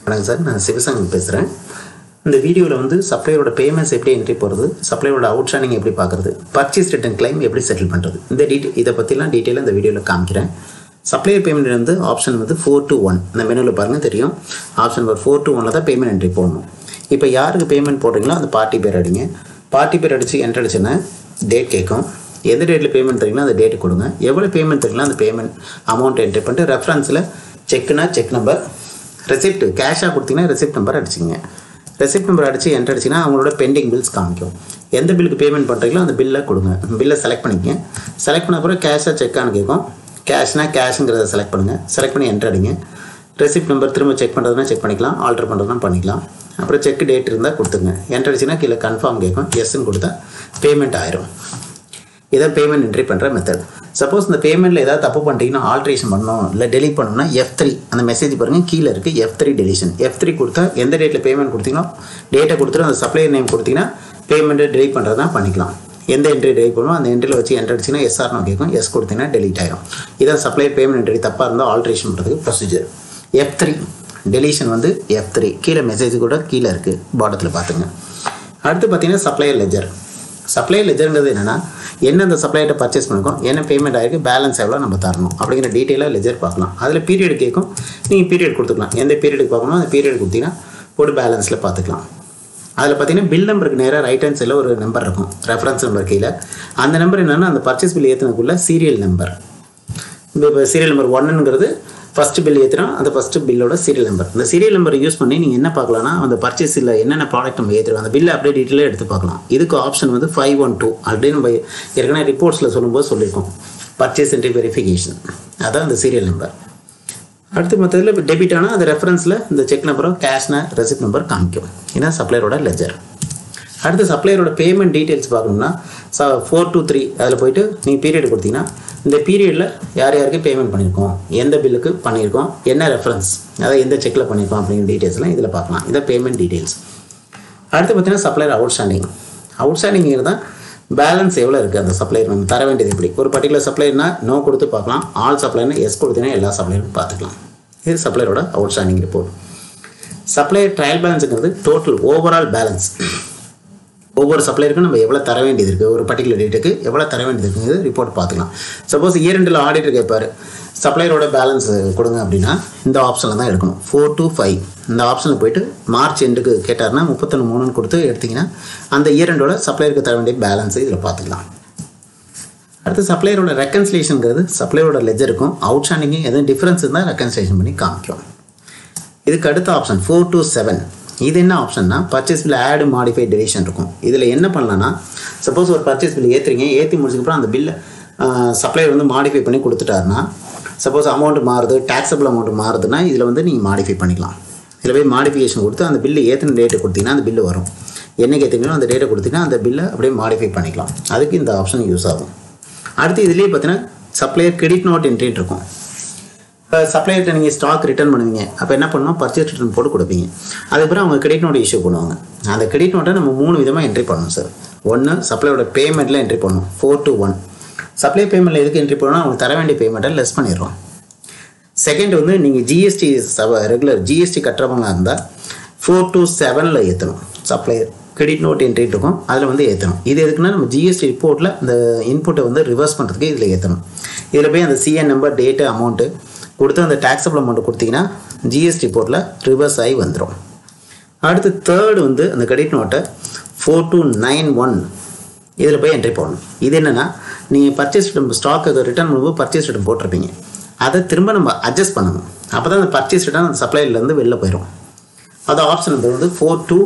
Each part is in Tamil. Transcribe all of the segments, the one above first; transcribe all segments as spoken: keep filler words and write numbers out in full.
வணக்கம் சார், நான் சிவசங்கர் பேசுகிறேன். இந்த வீடியோவில் வந்து சப்ளையரோட பேமெண்ட்ஸ் எப்படி என்ட்ரி போகிறது, சப்ளையரோட அவுட்ஸ்டாண்டிங் எப்படி பார்க்குறது, பர்ச்சேஸ் ரிட்டர்ன் கிளைம் எப்படி செட்டில் பண்ணுறது, இந்த டீட்டெயில் இதை பற்றிலாம் டீட்டெயிலாக இந்த வீடியோவில் காமிக்கிறேன். சப்ளையர் பேமெண்ட் வந்து ஆப்ஷன் வந்து ஃபோர் டு ஒன் இந்த மெனுவில் பாருங்கள் தெரியும். ஆப்ஷன் நம்பர் ஃபோர் டு ஒனில் தான் பேமெண்ட் என்ட்ரி போடணும். இப்போ யாருக்கு பேமெண்ட் போடுறீங்களோ அந்த பார்ட்டி பேர் அடிங்க. பார்ட்டி பேர் அடித்து என்ட்ரு அடிச்சுன்னா டேட் கேட்கும். எந்த டேட்டில் பேமெண்ட் தரீங்களோ அந்த டேட்டு கொடுங்க. எவ்வளோ பேமெண்ட் தரீங்களோ அந்த பேமெண்ட் அமௌண்ட் என்ட்ரி பண்ணிட்டு ரெஃபரன்ஸில் செக்குனா செக் நம்பர், ரெசிப்ட் கேஷாக கொடுத்தீங்கன்னா ரெசிப்ட் நம்பர் அடிச்சிங்க. ரெசிப்ட் நம்பர் அடித்து என்ட்ரு அடிச்சிங்கன்னா அவங்களோட பெண்டிங் பில்ஸ் காமிக்கும். எந்த பில்லுக்கு பேமெண்ட் பண்ணுறீங்களோ அந்த பில்லை கொடுங்க. பில்லை செலக்ட் பண்ணிக்கங்க. செலக்ட் பண்ண அப்புறம் கேஷாக செக்கானு கேட்கும். கேஷ்னா கேஷுங்கிறத செலக்ட் பண்ணுங்கள். செலக்ட் பண்ணி என்ட்ரு அடிங்க. ரெசிப்ட் நம்பர் திரும்ப செக் பண்ணுறதுனா செக் பண்ணிக்கலாம், ஆல்டர் பண்ணுறதுனா பண்ணிக்கலாம். அப்புறம் செக் டேட் இருந்தால் கொடுத்துங்க. என்ட்ரு அடிச்சிங்கன்னா கீழே கன்ஃபார்ம் கேட்கும். எஸ்ன்னு கொடுத்தா பேமெண்ட் ஆயிரும். இதான் பேமெண்ட் என்ட்ரி பண்ணுற மெத்தட். சப்போஸ் இந்த பேமெண்ட்டில் ஏதாவது தப்பு பண்ணிட்டீங்கன்னா ஆல்ட்ரேஷன் பண்ணணும் இல்லை டெலிட் பண்ணணும்னா எஃப் த்ரீ அந்த மெசேஜ் பாருங்கள் கீழே இருக்குது. F three deletion. F three கொடுத்தா எந்த டேட்டில் பேமெண்ட் கொடுத்தீங்கன்னா டேட்டை கொடுத்துட்டு அந்த சப்ளையர் நேம் கொடுத்தீங்கன்னா பேமெண்ட்டை டெலிட் பண்ணுறதா பண்ணிக்கலாம். எந்த என்ட்ரி டெலிட் பண்ணணும் அந்த என்ட்ரியில் வச்சு என்ட்ரு அடிச்சிங்கன்னா எஸ்ஆர் நான் கேட்கும். எஸ் கொடுத்தீங்கன்னா டெலிட் ஆகிடும். இதான் சப்ளையர் பேமெண்ட் என்ட்ரி தப்பாக இருந்தால் ஆல்ட்ரேஷன் பண்ணுறதுக்கு ப்ரொசீஜர். எஃப் த்ரீ டெலிஷன் வந்து எஃப் த்ரீ கீழே மெசேஜ் கூட கீழே இருக்குது, பாட்டத்தில் பார்த்துங்க. அடுத்து பார்த்தீங்கன்னா சப்ளையர் லெஜர். சப்ளையர் லெஜருங்கிறது என்னென்னா என்ன அந்த சப்ளையர்கிட்ட பர்ச்சேஸ் பண்ணிக்கோம், என்ன பேமெண்ட் ஆகிருக்கு, பேலன்ஸ் எவ்வளோ நம்ம தரணும் அப்படிங்கிற டீட்டெயிலாக லெஜர் பார்க்கலாம். அதில் பீரியட் கேட்கும். நீங்கள் பீரியட் கொடுத்துக்கலாம். எந்த பீரியடுக்கு பார்க்கணும் அந்த பீரியட் கொடுத்தீங்கன்னா போட்டு பேலன்ஸில் பார்த்துக்கலாம். அதில் பார்த்தீங்கன்னா பில் நம்பருக்கு நேராக ரைட் ஹேண்ட் சைடில் ஒரு நம்பர் இருக்கும், ரெஃபரன்ஸ் நம்பர் கீழே. அந்த நம்பர் என்னென்னா அந்த பர்ச்சேஸ் பில் ஏற்றினக்குள்ள சீரியல் நம்பர். இப்போ சீரியல் நம்பர் ஒன்னுங்கிறது ஃபஸ்ட்டு பில் ஏற்றினா அந்த ஃபஸ்ட்டு பில்லோட சீரியல் நம்பர். இந்த சீரியல் நம்பர் யூஸ் பண்ணி நீங்கள் என்ன பார்க்கலாம்னா அந்த பர்ச்சேஸில் என்னென்ன ப்ராடக்ட் நம்ம ஏற்றுறோம் அந்த பில்லை அப்படியே டீட்டெயிலாக எடுத்து பார்க்கலாம். இதுக்கு ஆப்ஷன் வந்து ஃபைவ் ஒன் டூ அப்படின்னு நம்ம ஏற்கனவே ரிப்போர்ட்ஸில் சொல்லும்போது சொல்லியிருக்கோம். பர்ச்சேஸ் என்ட்ரி வெரிஃபிகேஷன் அதான் அந்த சீரியல் நம்பர். அடுத்து மற்றதில் இப்போ டெபிட் ஆனால் அந்த ரெஃபரன்ஸில் இந்த செக் நம்பரும் கேஷ்னா ரெசிப்ட் நம்பர் காமிக்கும். இதுதான் சப்ளையரோட லெஜர். அடுத்து சப்ளையரோட பேமெண்ட் டீட்டெயில்ஸ் பார்க்கணும்னா ச ஃபோர் டூ த்ரீ அதில் போய்ட்டு நீங்கள் பீரியட் கொடுத்தீங்கன்னா இந்த பீரியடில் யார் யாருக்கு பேமெண்ட் பண்ணியிருக்கோம், எந்த பில்லுக்கு பண்ணியிருக்கோம், என்ன ரெஃபரன்ஸ், அதாவது எந்த செக்கில் பண்ணியிருக்கோம் அப்படிங்கிற டீட்டெயில்ஸ்லாம் இதில் பார்க்கலாம். இதை பேமெண்ட் டீட்டெயில்ஸ். அடுத்து பார்த்தீங்கன்னா சப்ளையர் அவுட்ஸ்டாண்டிங். அவுட்ஸ்டாண்டிங்கிறது தான் பேலன்ஸ் எவ்வளோ இருக்குது அந்த சப்ளையர் நம்ம தர வேண்டியது எப்படி. ஒரு பர்டிகுலர் சப்ளையர்னா நோ கொடுத்து பார்க்கலாம், ஆல் சப்ளையர்னா எஸ் கொடுத்தீங்கன்னா எல்லா சப்ளையரும் பார்த்துக்கலாம். இது சப்ளையரோட அவுட்ஸ்டாண்டிங் ரிப்போர்ட். சப்ளையர் ட்ரையல் பேலன்ஸுங்கிறது டோட்டல் ஓவரால் பேலன்ஸ். ஒவ்வொரு சப்ளையருக்கும் நம்ம எவ்வளோ தர வேண்டியது இருக்குது, ஒரு பர்டிகுலர் டேட்டுக்கு எவ்வளோ தர வேண்டியது இருக்குங்கிறது ரிப்போர்ட் பார்த்துக்கலாம். சப்போஸ் இயர் ரெண்டில் ஆடிட்டர் கேட்பார் சப்ளையரோட பேலன்ஸ் கொடுங்க அப்படின்னா இந்த ஆப்ஷனில் தான் எடுக்கணும். ஃபோர் டூ ஃபைவ் இந்த ஆப்ஷனில் போய்ட்டு மார்ச் எண்டுக்கு கேட்டார்னா முப்பத்தொன்று மூணுன்னு கொடுத்து எடுத்திங்கன்னா அந்த இயர் ரெண்டோட சப்ளையருக்கு தர வேண்டிய பேலன்ஸு இதில் பார்த்துக்கலாம். அடுத்து சப்ளையரோட ரெக்கன்சிலேஷனுங்கிறது சப்ளையரோட லெஜருக்கும் அவுட்ஸ்டாண்டிங்கும் எதுவும் டிஃப்ரென்ஸ் இருந்தால் ரெக்கன்சிலேஷன் பண்ணி காமிக்கும். இதுக்கு அடுத்த ஆப்ஷன் ஃபோர் டூ செவன். இது என்ன ஆப்ஷன்னா purchase bill add modify deletion இருக்கும். இதில் என்ன பண்ணலான்னா சப்போஸ் ஒரு பர்ச்சேஸ் பில் ஏற்றுறீங்க, ஏற்றி முடிச்சதுக்கப்புறம் அந்த பில்லை சப்ளையர் வந்து மாடிஃபை பண்ணி கொடுத்துட்டாருன்னா சப்போஸ் அமௌண்ட் மாறுது, டேக்ஸபிள் அமௌண்ட் மாறுதுன்னா இதில் வந்து நீங்கள் மாடிஃபை பண்ணிக்கலாம். இதில் போய் மாடிஃபிகேஷன் கொடுத்து அந்த பில்லு ஏற்றின டேட்டை கொடுத்தீங்கன்னா அந்த பில்லு வரும். என்னைக்கு ஏற்றிங்களோ அந்த டேட்டை கொடுத்தீங்கன்னா அந்த பில்லை அப்படியே மாடிஃபை பண்ணிக்கலாம். அதுக்கு இந்த ஆப்ஷன் யூஸ் ஆகும். அடுத்து இதுலேயே பார்த்தீங்கன்னா சப்ளையர் கிரெடிட் நோட் என்ட்ரின்னு இருக்கும். இப்போ சப்ளையர்கிட்ட நீங்கள் ஸ்டாக் ரிட்டர்ன் பண்ணுவீங்க, அப்போ என்ன பண்ணணும் பர்ச்சேஸ் ரிட்டர்ன் போட்டு கொடுப்பீங்க. அதுக்கப்புறம் அவங்க கிரெடிட் நோட் இஷ்யூ பண்ணுவாங்க. அந்த கிரெடிட் நோட்டை நம்ம மூணு விதமாக என்ட்ரி பண்ணணும் சார். ஒன்று சப்ளையோட பேமெண்ட்டில் என்ட்ரி பண்ணணும் ஃபோர் டு ஒன். சப்ளை பேமெண்ட்டில் எதுக்கு என்ட்ரி பண்ணணும், அவங்க தர வேண்டிய பேமெண்ட்டை லெஸ் பண்ணிடுறோம். செகண்ட் வந்து நீங்கள் ஜிஎஸ்டி ரெகுலர் ஜிஎஸ்டி கட்டுறவங்களாக இருந்தால் ஃபோர் டு செவனில் ஏற்றணும். சப்ளையர் கிரெடிட் நோட் என்ட்ரி இருக்கும், அதில் வந்து ஏற்றணும். இது எதுக்குன்னா நம்ம ஜிஎஸ்டி ரிப்போர்ட்டில் இந்த இன்புட்டை வந்து ரிவர்ஸ் பண்ணுறதுக்கு இதில் ஏற்றணும். இதில் போய் அந்த சிஎன் நம்பர், டேட்டு, அமௌண்ட்டு கொடுத்து அந்த டேக்ஸபிள் அமௌண்ட் கொடுத்தீங்கன்னா ஜிஎஸ்டி ரிப்போர்ட்டில் ரிவர்ஸ் ஆகி வந்துடும். அடுத்து தேர்டு வந்து அந்த கிரெடிட் நோட்டை ஃபோர் டூ நைன் ஒன் இதில் போய் என்ட்ரி போடணும். இது என்னென்னா நீங்கள் பர்ச்சேஸ் ரிட்டன் ஸ்டாக்கு ரிட்டர்ன் பண்ணும்போது பர்ச்சேஸ் ரிட்டன் போட்டிருப்பீங்க, அதை திரும்ப நம்ம அட்ஜஸ்ட் பண்ணணும். அப்போ தான் அந்த பர்ச்சேஸ் ரிட்டன் அந்த சப்ளைலேருந்து வெளில போயிடும். அது ஆப்ஷன் நம்பர் வந்து ஃபோர் டூ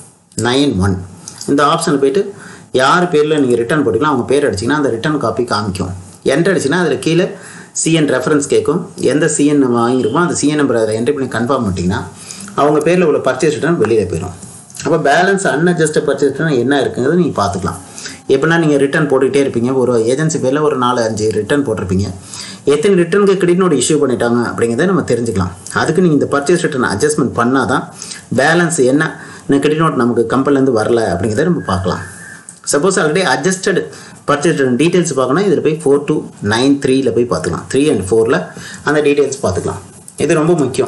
நைன் ஒன். இந்த ஆப்ஷனில் போய்ட்டு யார் பேரில் நீங்கள் ரிட்டர்ன் போட்டிங்களோ அவங்க பேர் அடிச்சிங்கன்னா அந்த ரிட்டர்ன் காப்பி காமிக்கும். என்ட்ரு அடிச்சிங்கன்னா அதில் கீழே சிஎன் ரெஃபரன்ஸ் கேட்கும். எந்த சிஎன் நம்ம வாங்கியிருக்கோம் அந்த சிஎன் நம்பர் அதில் என்ட்ரி பண்ணி கன்ஃபார்ம் பண்ணிட்டீங்கன்னா அவங்க பேரில் உள்ள பர்ச்சேஸ் ரிட்டர்ன் வெளியில் போயிடும். அப்போ பேலன்ஸ் அன்அட்ஜஸ்டட் பர்ச்சேஸ் ரிட்டர்ன் என்ன இருக்குங்கிறது நீங்கள் பார்த்துக்கலாம். எப்படின்னா நீங்கள் ரிட்டர்ன் போட்டுக்கிட்டே இருப்பீங்க, ஒரு ஏஜென்சி பேரில் ஒரு நாலு அஞ்சு ரிட்டர்ன் போட்டிருப்பீங்க, எத்தனை ரிட்டர்னுக்கு கிரெடிட் நோட் இஷ்யூ பண்ணிட்டாங்க அப்படிங்கிறத நம்ம தெரிஞ்சுக்கலாம். அதுக்கு நீங்கள் இந்த பர்ச்சேஸ் ரிட்டர்ன் அட்ஜஸ்ட்மெண்ட் பண்ணால் தான் பேலன்ஸ் என்ன கிரெடிட் நோட் நமக்கு கம்பெனிலேருந்து வரல அப்படிங்கிறத நம்ம பார்க்கலாம். Suppose already adjusted purchase details பார்க்கணும் இதில் போய் ஃபோர் டூ நைன் த்ரீயில் போய் பார்த்துக்கலாம். த்ரீ அண்ட் ஃபோரில் அந்த டீட்டெயில்ஸ் பார்த்துக்கலாம். இது ரொம்ப முக்கியம்.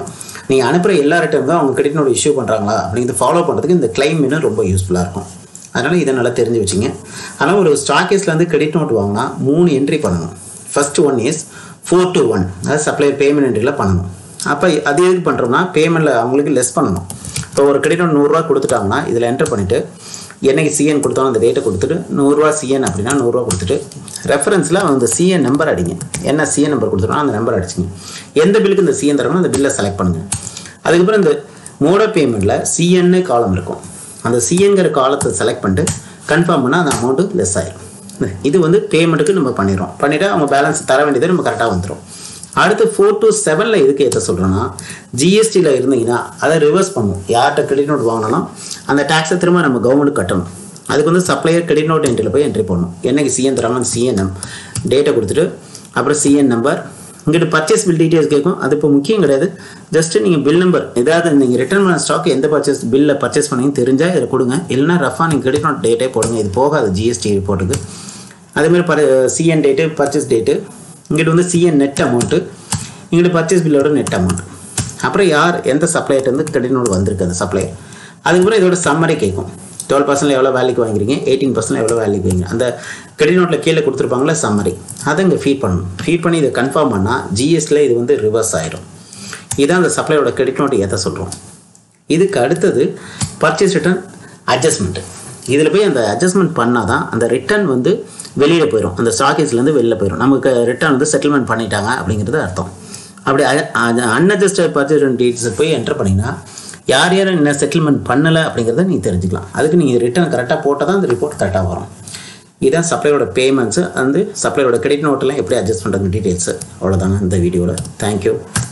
நீங்கள் அனுப்புகிற எல்லா ரிட்டர்ன் தான் அவங்க கிரெடிட் நோட் இஷ்யூ பண்ணுறாங்களா அப்படிங்கிறது ஃபாலோ பண்ணுறதுக்கு இந்த கிளைம் இன்னும் ரொம்ப யூஸ்ஃபுல்லாக இருக்கும். அதனால் இதை நல்லா தெரிஞ்சு வச்சுங்க. ஆனால் ஒரு ஸ்டாக்கேஸ்லேருந்து கிரெடிட் நோட் வாங்கினா மூணு என்ட்ரி பண்ணணும். First one is four to one, அதாவது சப்ளையர் பேமெண்ட் என்ட்ரியில் பண்ணணும். அப்போ அது எதுக்கு பண்ணுறோம்னா பேமெண்ட்டில் அவங்களுக்கு லெஸ் பண்ணணும். இப்போ ஒரு கிரெடிட் நோட் நூறுரூவா கொடுத்துட்டாங்கன்னா இதில் என்ட்ரு பண்ணிவிட்டு என்னைக்கு சிஎன் கொடுத்தாலும் அந்த டேட்டை கொடுத்துட்டு நூறுரூவா சிஎன் அப்படின்னா நூறுரூவா கொடுத்துட்டு ரெஃபரன்ஸில் அந்த சிஎன் நம்பர் அடிங்க. என்ன சிஎன் நம்பர் கொடுத்துட்டோம் அந்த நம்பர் அடிச்சிங்க. எந்த பில்லுக்கு இந்த சிஎன் தரணும் அந்த பில்லை செலக்ட் பண்ணுங்கள். அதுக்கப்புறம் இந்த மோட் ஆஃப் பேமெண்ட்டில் சிஎன்னு காலம் இருக்கும். அந்த சிஎன்கிற காலத்தை செலக்ட் பண்ணிட்டு கன்ஃபார்ம் பண்ணால் அந்த அமௌண்ட்டு லெஸ் ஆயிடும். இது வந்து பேமெண்ட்டுக்கு நம்ம பண்ணிடுறோம். பண்ணிவிட்டு அவங்க பேலன்ஸ் தர வேண்டியதை நம்ம கரெக்டாக வந்துடும். அடுத்து ஃபோர் டு செவனில் எதுக்கு ஏற்ற சொல்கிறேன்னா ஜிஎஸ்டியில் இருந்தீங்கன்னா அதை ரிவர்ஸ் பண்ணும். யார்கிட்ட கிரெடிட் நோட் வாங்கினாலும் அந்த டேக்ஸை திரும்ப நம்ம கவர்மெண்ட்டுக்கு கட்டணும். அதுக்கு வந்து சப்ளையர் கிரெடிட் நோட் என்ட்ரியில் போய் என்ட்ரி பண்ணணும். என்னைக்கு சிஎன் தராங்க சிஎன்எம் டேட்டை கொடுத்துட்டு அப்புறம் சிஎன் நம்பர் இங்கிட்ட பர்ச்சேஸ் பில் டீட்டெயில்ஸ் கேட்கும். அது இப்போ முக்கியம் கிடையாது. ஜஸ்ட்டு நீங்கள் பில் நம்பர் ஏதாவது நீங்கள் ரிட்டர்ன் பண்ண ஸ்டாக் எந்த பர்ச்சேஸ் பில்லில் பர்ச்சேஸ் பண்ணீங்கன்னு தெரிஞ்சால் இதில் கொடுங்க. இல்லைனா ரஃபாக நீங்கள் கிரெடிட் நோட் டேட்டே போடுங்க. இது போகாது ஜிஎஸ்டி ரிப்போர்ட்டுக்கு. அதேமாதிரி per CN date purchase date இங்கிட்ட வந்து சிஎன் நெட் அமௌண்ட்டு இங்கிட்ட பர்ச்சேஸ் பில்லோட நெட் அமௌண்ட் அப்புறம் யார் எந்த சப்ளையர்ட்டு வந்து கிரெடிட் நோட் வந்திருக்கு அந்த சப்ளையர். அதுக்கப்புறம் இதோட சம்மரி கேட்கும். டுவெல் பர்சன்ட் எவ்வளோ வேல்யூக்கு வாங்குறீங்க, எயிட்டீன் பர்சன்ட் எவ்வளோ வேல்யூக்கு வாங்குறீங்க, அந்த கிரெடிட் நோட்டில் கீழே கொடுத்துருப்பாங்களே சம்மரி அதை இங்கே ஃபீட் பண்ணணும். ஃபீட் பண்ணி இதை கன்ஃபார்ம் பண்ணால் ஜிஎஸ்டியில் இது வந்து ரிவர்ஸ் ஆகிடும். இதுதான் அந்த சப்ளையோட கிரெடிட் நோட் ஏற்ற சொல்கிறோம். இதுக்கு அடுத்தது பர்ச்சேஸ் ரிட்டர்ன் அட்ஜஸ்ட்மெண்ட்டு. இதில் போய் அந்த அட்ஜஸ்ட்மெண்ட் பண்ணால் தான் அந்த ரிட்டர்ன் வந்து வெளியில் போயிடும். அந்த ஸ்டாக்கேஸ்லேருந்து வெளியில் போயிடும். நமக்கு ரிட்டர்ன் வந்து செட்டில்மெண்ட் பண்ணிட்டாங்க அப்படிங்கிறது அர்த்தம். அப்படி அன்அட்ஜஸ்டட் பர்ச்சேஸ் ரிட்டர்ன் டீட்டெயில்ஸ் போய் என்டர் பண்ணிங்கன்னா யார் யார் என்ன செட்டில்மெண்ட் பண்ணலை அப்படிங்கிறத நீங்கள் தெரிஞ்சுக்கலாம். அதுக்கு நீங்கள் ரிட்டர்ன் கரெக்டாக போட்டால் தான் அந்த ரிப்போர்ட் கரெக்டாக வரும். இதுதான் சப்ளையோட பேமெண்ட்ஸு அந்த சப்ளையோட கிரெடிட் நோட்டெல்லாம் எப்படி அட்ஜஸ்ட் பண்ணுறது டீட்டெயில்ஸு. அவ்வளோதாங்க இந்த வீடியோவில். தேங்க்யூ.